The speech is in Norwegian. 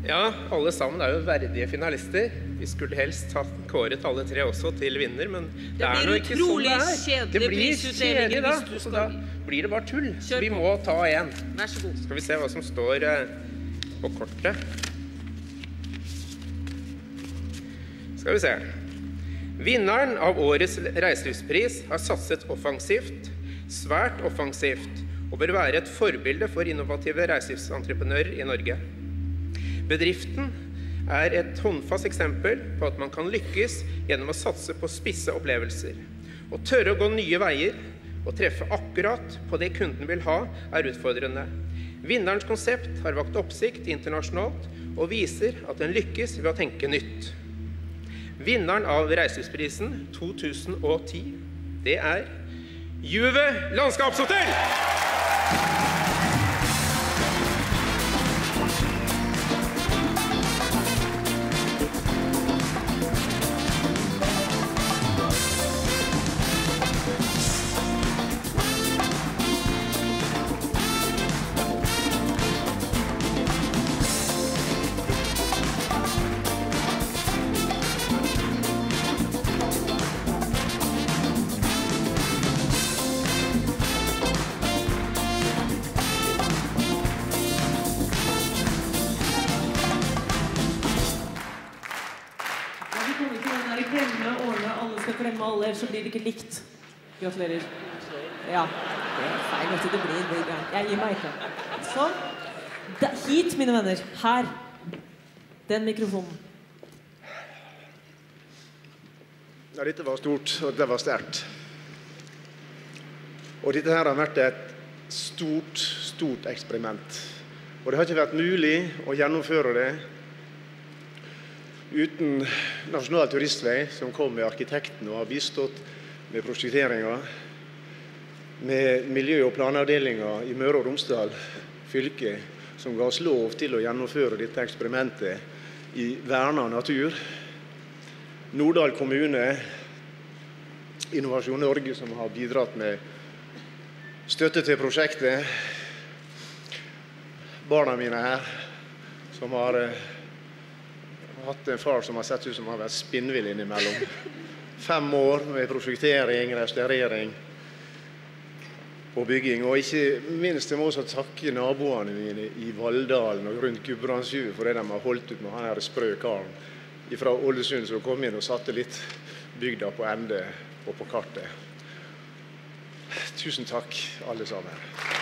Ja, alle sammen jo verdige finalister. Vi skulle helst ha kåret alle tre også til vinner, men det nå ikke sånn det Det blir kjedelig da, så da blir det bare tull. Så vi må ta en. Vær så god. Skal vi se hva som står på kortet. Skal vi se. Vinneren av årets reiselivspris har satset offensivt, svært offensivt, og bør være et forbilde for innovative reiselivsentreprenører i Norge. Bedriften et håndfast eksempel på at man kan lykkes gjennom å satse på spisse opplevelser. Å tørre å gå nye veier og treffe akkurat på det kunden vil ha utfordrende. Vinnerens konsept har vakt oppsikt internasjonalt og viser at den lykkes ved å tenke nytt. Vinneren av reiselivsprisen 2010, det Juve Landskapshotell! Så blir det ikke likt. Gratulerer. Ja, det feil, vet du, det blir gærent. Jeg gir meg ikke. Sånn. Hit, mine venner. Her. Den mikrofonen. Ja, dette var stort, og det var sterkt. Og dette her har vært et stort eksperiment. Og det har ikke vært mulig å gjennomføre det uten Nasjonal turistvei, som kom med arkitekten og har bistått med prosjekteringen, med miljø- og planavdelingen i Møre og Romsdal fylke, som ga oss lov til å gjennomføre dette eksperimentet i vernet natur. Norddal kommune, Innovasjon Norge, som har bidratt med støtte til prosjektet. Barna mine her, som har hatt en far som har sett ut som har vært spinnvill innimellom. 5 år med prosjektering, restaurering og bygging. Og ikke minst jeg må også takke naboene mine i Valldalen og rundt Gudbrandsdjø for det de har holdt ut med han her sprø karen fra Ålesund som kom inn og satte litt bygda på ende og på kartet. Tusen takk alle sammen.